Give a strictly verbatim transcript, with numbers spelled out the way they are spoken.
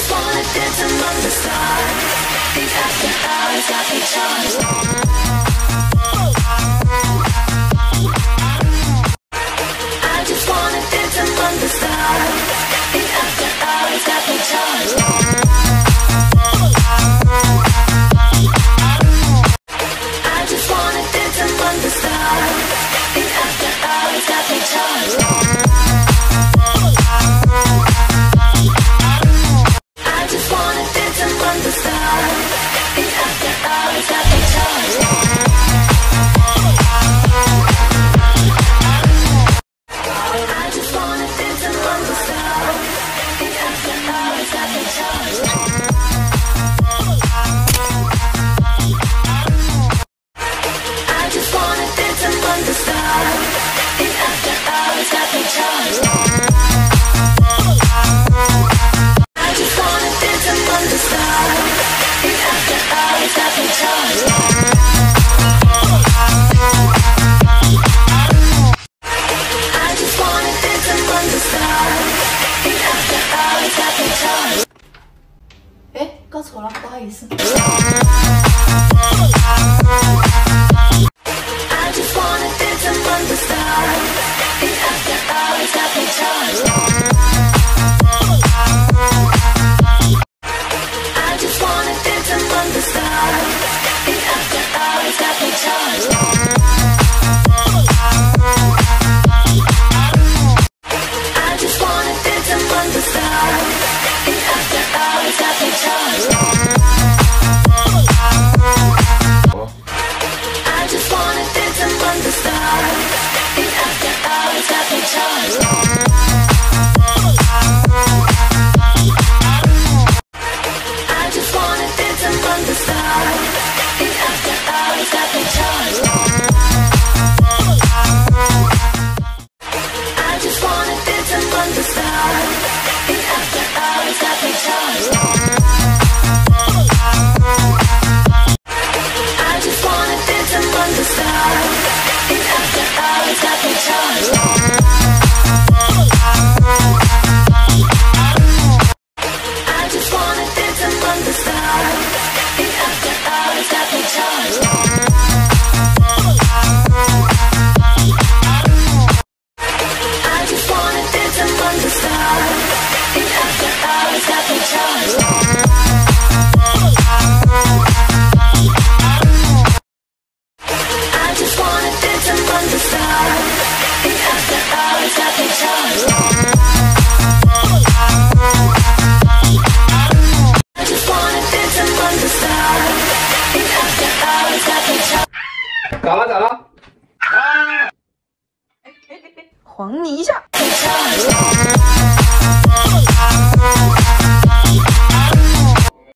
wanna dance among the stars. These after hours got me charged. I just wanna dance among the stars. These after hours got me charged. I just wanna dance among the stars. These after hours got me charged. I just wanna dance among the stars. These after hours got me charged. I just wanna dance among the stars. These after hours got me charged. I just wanna dance among the stars. These after hours got me charged. I just wanna dance among the stars. These after hours got me charged. I just wanna dance among the stars. These after hours got me charged. 哎，搞错了，不好意思。I just wanna dance among the stars. These after hours got me charged. I just wanna dance among the stars. These after hours got me charged. I just wanna dance among the stars. These after hours got me charged. I just wanna dance among the stars. These after hours got me charged. I just wanna dance among the stars. These after hours got me charged. I just wanna dance among the stars. These after hours got me charged. I just wanna dance among the stars. These after hours got me charged. I just wanna dance among the stars. These after hours got me charged. I just wanna dance among the stars. These after hours got me charged. I just wanna dance among the stars. These after hours got me charged. I just wanna dance among the stars. These after hours got me charged. 咋了咋了？啊！ 晃你一下。 Me charged.